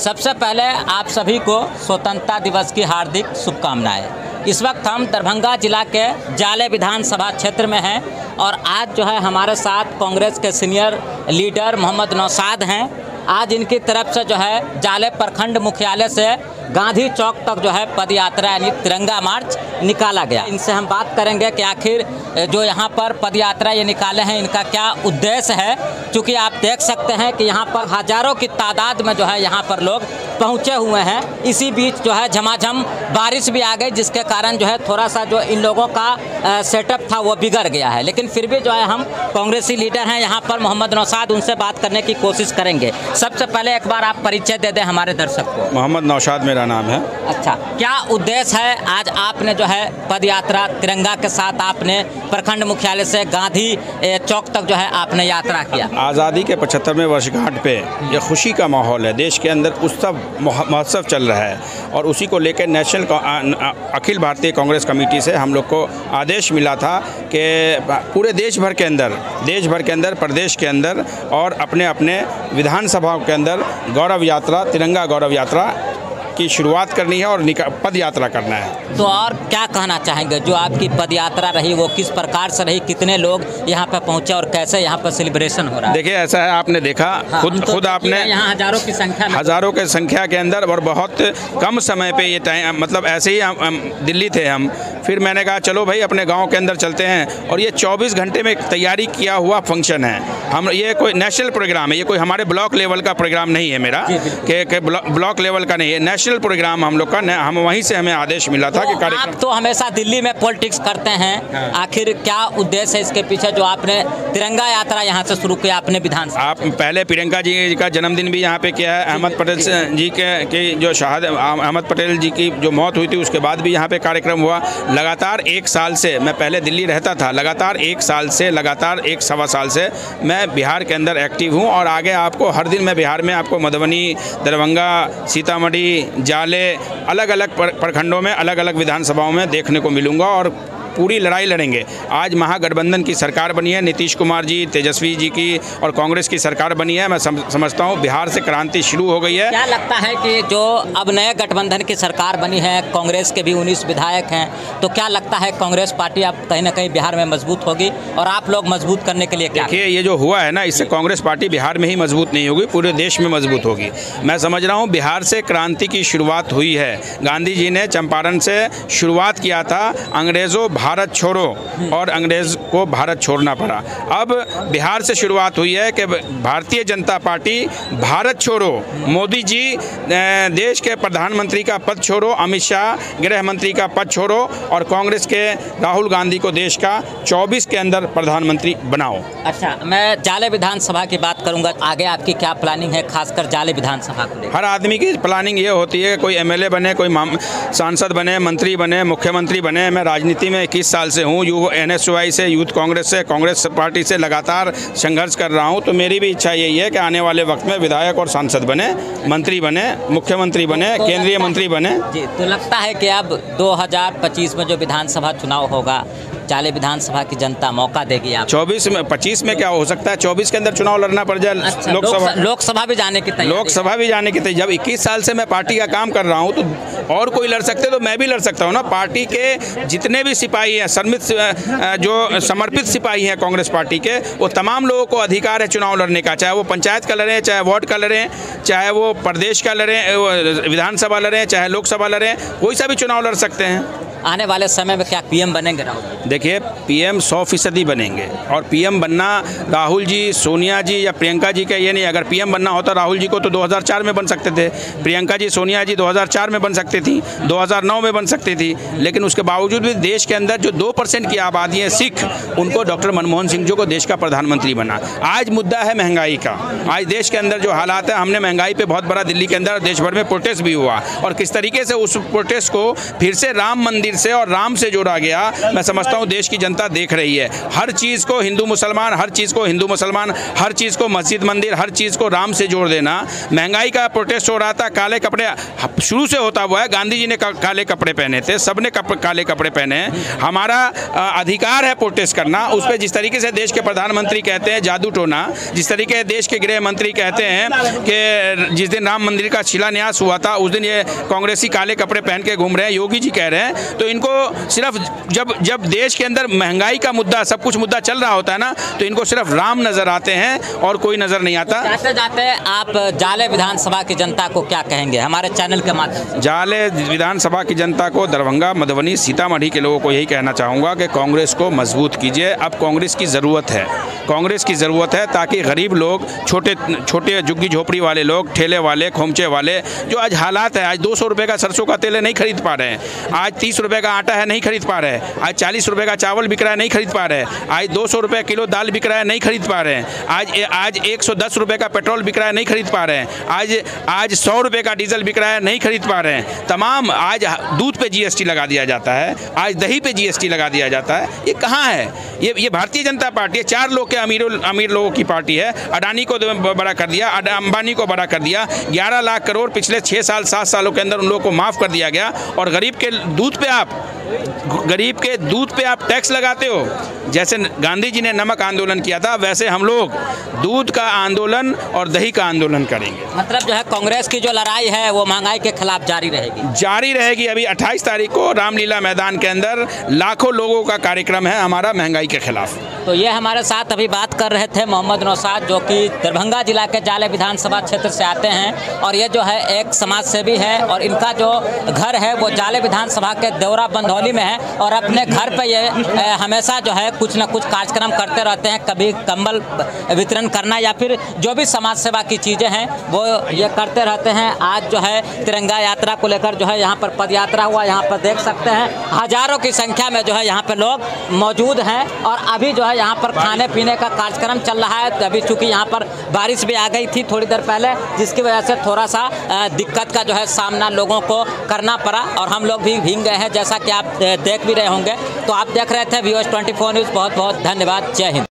सबसे पहले आप सभी को स्वतंत्रता दिवस की हार्दिक शुभकामनाएं। इस वक्त हम दरभंगा जिला के जाले विधानसभा क्षेत्र में हैं और आज जो है हमारे साथ कांग्रेस के सीनियर लीडर मोहम्मद नौशाद हैं। आज इनकी तरफ से जो है जाले प्रखंड मुख्यालय से गांधी चौक तक जो है पद यात्रा यानी तिरंगा मार्च निकाला गया। इनसे हम बात करेंगे कि आखिर जो यहाँ पर पद यात्रा ये निकाले हैं इनका क्या उद्देश्य है, क्योंकि आप देख सकते हैं कि यहाँ पर हज़ारों की तादाद में जो है यहाँ पर लोग पहुँचे हुए हैं। इसी बीच जो है झमाझम बारिश भी आ गई, जिसके कारण जो है थोड़ा सा जो इन लोगों का सेटअप था वो बिगड़ गया है। लेकिन फिर भी जो है हम कांग्रेसी लीडर हैं यहाँ पर मोहम्मद नौशाद, उनसे बात करने की कोशिश करेंगे। सबसे पहले एक बार आप परिचय दे दें हमारे दर्शक को। मोहम्मद नौशाद मेरा नाम है। अच्छा, क्या उद्देश्य है आज आपने जो है पद यात्रा तिरंगा के साथ आपने प्रखंड मुख्यालय से गांधी चौक तक जो है आपने यात्रा किया? आज़ादी के 75वें वर्षगांठ पे ये खुशी का माहौल है। देश के अंदर उत्सव महोत्सव चल रहा है और उसी को लेकर अखिल भारतीय कांग्रेस कमेटी से हम लोग को आदेश मिला था कि पूरे देश भर के अंदर प्रदेश के अंदर और अपने अपने विधानसभाओं के अंदर गौरव यात्रा, तिरंगा गौरव यात्रा की शुरुआत करनी है और पद यात्रा करना है। तो और क्या कहना चाहेंगे, जो आपकी पद यात्रा रही वो किस प्रकार से रही, कितने लोग यहाँ पे पहुँचे और कैसे यहाँ पर सेलिब्रेशन हो रहा है? देखिए, ऐसा है, आपने देखा खुद आपने यहाँ हज़ारों की संख्या के अंदर और बहुत कम समय पे ये टाइम, मतलब ऐसे ही हम दिल्ली थे हम, फिर मैंने कहा चलो भाई अपने गाँव के अंदर चलते हैं। और ये 24 घंटे में तैयारी किया हुआ फंक्शन है। हम ये कोई नेशनल प्रोग्राम है, ये कोई हमारे ब्लॉक लेवल का प्रोग्राम नहीं है मेरा, कि ब्लॉक लेवल का नहीं है, नेशनल प्रोग्राम हम लोग का। हम वहीं से हमें आदेश मिला था कि कार्यक्रम। आप तो हमेशा दिल्ली में पॉलिटिक्स करते हैं। हाँ। आखिर क्या उद्देश्य है इसके पीछे जो आपने तिरंगा यात्रा यहाँ से शुरू किया अपने विधानसभा? आप पहले प्रियंका जी का जन्मदिन भी यहाँ पे किया है। अहमद पटेल जी के जो अहमद पटेल जी की जो मौत हुई थी उसके बाद भी यहाँ पे कार्यक्रम हुआ। लगातार 1 साल से, मैं पहले दिल्ली रहता था, लगातार 1 साल से, लगातार 1 सवा साल से मैं बिहार के अंदर एक्टिव हूँ। और आगे आपको हर दिन मैं बिहार में आपको मधुबनी, दरभंगा, सीतामढ़ी, जाले, अलग अलग प्रखंडों में, अलग अलग विधानसभाओं में देखने को मिलूंगा और पूरी लड़ाई लड़ेंगे। आज महागठबंधन की सरकार बनी है, नीतीश कुमार जी, तेजस्वी जी की और कांग्रेस की सरकार बनी है। मैं समझता हूँ बिहार से क्रांति शुरू हो गई है। क्या लगता है कि जो अब नए गठबंधन की सरकार बनी है, कांग्रेस के भी 19 विधायक हैं, तो क्या लगता है कांग्रेस पार्टी अब कहीं ना कहीं बिहार में मजबूत होगी? और आप लोग मजबूत करने के लिए क्या? देखिए, ये जो हुआ है ना, इससे कांग्रेस पार्टी बिहार में ही मजबूत नहीं होगी, पूरे देश में मजबूत होगी। मैं समझ रहा हूँ बिहार से क्रांति की शुरुआत हुई है। गांधी जी ने चंपारण से शुरुआत किया था, अंग्रेजों भारत छोड़ो, और अंग्रेज को भारत छोड़ना पड़ा। अब बिहार से शुरुआत हुई है कि भारतीय जनता पार्टी भारत छोड़ो, मोदी जी देश के प्रधानमंत्री का पद छोड़ो, अमित शाह गृह मंत्री का पद छोड़ो और कांग्रेस के राहुल गांधी को देश का 24 के अंदर प्रधानमंत्री बनाओ। अच्छा, मैं जाले विधानसभा की बात करूंगा। आगे आपकी क्या प्लानिंग है, खासकर जाले विधानसभा को? हर आदमी की प्लानिंग ये होती है, कोई एमएलए बने, कोई सांसद बने, मंत्री बने, मुख्यमंत्री बने। मैं राजनीति में 21 साल से हूँ, NSY से, यूथ कांग्रेस से, कांग्रेस पार्टी से लगातार संघर्ष कर रहा हूँ। तो मेरी भी इच्छा यही है कि आने वाले वक्त में विधायक और सांसद बने, मंत्री बने, मुख्यमंत्री बने, केंद्रीय मंत्री बने। जी, तो लगता है कि अब 2025 में जो विधानसभा चुनाव होगा, जाले विधानसभा की जनता मौका देगी आप? 24 में, 25 में क्या हो सकता है, 24 के अंदर चुनाव लड़ना पड़ जाए। अच्छा, लोकसभा भी जाने की तैयारी। जब 21 साल से मैं पार्टी का काम कर रहा हूँ तो और कोई लड़ सकते तो मैं भी लड़ सकता हूँ ना। पार्टी के जितने भी सिपाही हैं, जो समर्पित सिपाही हैं कांग्रेस पार्टी के, वो तमाम लोगों को अधिकार है चुनाव लड़ने का, चाहे वो पंचायत का लड़ें, चाहे वार्ड का लड़ें, चाहे वो प्रदेश का लड़ें, विधानसभा लड़ें, चाहे लोकसभा लड़ें, कोई सा भी चुनाव लड़ सकते हैं। आने वाले समय में क्या पीएम बनेंगे राहुल? देखिए, पीएम 100% बनेंगे। और पीएम बनना राहुल जी, सोनिया जी या प्रियंका जी का ये नहीं। अगर पीएम बनना होता राहुल जी को तो 2004 में बन सकते थे, प्रियंका जी, सोनिया जी 2004 में बन सकती थी, 2009 में बन सकती थी। लेकिन उसके बावजूद भी देश के अंदर जो 2% की आबादी है सिख, उनको डॉक्टर मनमोहन सिंह जी को देश का प्रधानमंत्री बना। आज मुद्दा है महंगाई का। आज देश के अंदर जो हालात है, हमने महंगाई पे बहुत बड़ा दिल्ली के अंदर देश भर में प्रोटेस्ट भी हुआ और किस तरीके से उस प्रोटेस्ट को फिर से राम मंदिर से और राम से जोड़ा गया। मैं समझता हूँ हूँ देश की जनता देख रही है। हर चीज़ को हिंदू मुसलमान, हर चीज़ को हिंदू मुसलमान, हर चीज़ को मस्जिद मंदिर, हर चीज़ को राम से जोड़ देना। महंगाई का प्रोटेस्ट हो रहा था, काले कपड़े शुरू से होता हुआ है। गांधी जी ने काले कपड़े पहने थे, सबने काले कपड़े पहने हैं। हमारा अधिकार है प्रोटेस्ट करना। उस पर जिस तरीके से देश के प्रधानमंत्री कहते हैं जादू टोना, जिस तरीके से देश के गृह मंत्री कहते हैं कि जिस दिन राम मंदिर का शिलान्यास हुआ था उस दिन ये कांग्रेसी काले कपड़े पहन के घूम रहे हैं, योगी जी कह रहे हैं। तो इनको सिर्फ जब देश के अंदर महंगाई का मुद्दा, सब कुछ मुद्दा चल रहा होता है ना, तो इनको सिर्फ राम नजर आते हैं और कोई नजर नहीं आता। जाते जाते आप जाले विधानसभा की जनता को क्या कहेंगे हमारे चैनल के माध्यम से? जाले विधानसभा की जनता को, दरभंगा, मधुबनी, सीतामढ़ी के लोगों को यही कहना चाहूँगा कि कांग्रेस को मजबूत कीजिए। अब कांग्रेस की ज़रूरत है, कांग्रेस की ज़रूरत है, ताकि गरीब लोग, छोटे छोटे झुग्गी झोपड़ी वाले लोग, ठेले वाले, खोमचे वाले, जो आज हालात है, आज 200 रुपये का सरसों का तेल है, नहीं खरीद पा रहे हैं। आज 30 रुपये का आटा है, नहीं खरीद पा रहे हैं। आज 40 रुपये का चावल बिक रहा है, नहीं खरीद पा रहे हैं। आज 200 रुपये किलो दाल बिक रहा है, नहीं खरीद पा रहे हैं। आज 110 रुपये का पेट्रोल बिक रहा है, नहीं खरीद पा रहे हैं। आज 100 रुपये का डीजल बिक रहा है, नहीं खरीद पा रहे हैं। तमाम, आज दूध पे GST लगा दिया जाता है, आज दही पे GST लगा दिया जाता है। ये कहाँ है? ये भारतीय जनता पार्टी है, 4 लोग के अमीर लोगों की पार्टी है। अडानी को बड़ा कर दिया, अंबानी को बड़ा कर दिया। 11 लाख करोड़ पिछले 6 साल 7 सालों के अंदर उन लोगों को माफ़ कर दिया गया। और गरीब के दूध पे आप टैक्स लगाते हो। जैसे गांधी जी ने नमक आंदोलन किया था, वैसे हम लोग दूध का आंदोलन और दही का आंदोलन करेंगे। मतलब जो है कांग्रेस की जो लड़ाई है वो महंगाई के खिलाफ जारी रहेगी। अभी 28 तारीख को रामलीला मैदान के अंदर लाखों लोगों का कार्यक्रम है हमारा महंगाई के खिलाफ। तो ये हमारे साथ अभी बात कर रहे थे मोहम्मद नौशाद, जो कि दरभंगा जिला के जाले विधानसभा क्षेत्र से आते हैं और ये जो है एक समाज सेवी है और इनका जो घर है वो जाले विधानसभा के देवरा बंधौली में है। और अपने घर पे ये हमेशा जो है कुछ न कुछ कार्यक्रम करते रहते हैं, कभी कंबल वितरण करना या फिर जो भी समाज सेवा की चीज़ें हैं वो ये करते रहते हैं। आज जो है तिरंगा यात्रा को लेकर जो है यहाँ पर पद यात्रा हुआ, यहाँ पर देख सकते हैं हजारों की संख्या में जो है यहाँ पर लोग मौजूद हैं। और अभी जो है यहाँ पर खाने पीने का कार्यक्रम चल रहा है। अभी चूँकि यहाँ पर बारिश भी आ गई थी थोड़ी देर पहले, जिसकी वजह से थोड़ा सा दिक्कत का जो है सामना लोगों को करना पड़ा और हम लोग भी भीग गए हैं, जैसा कि आप देख भी रहे होंगे। तो आप देख रहे थे VOS 24 न्यूज़। बहुत बहुत धन्यवाद। जय हिंद।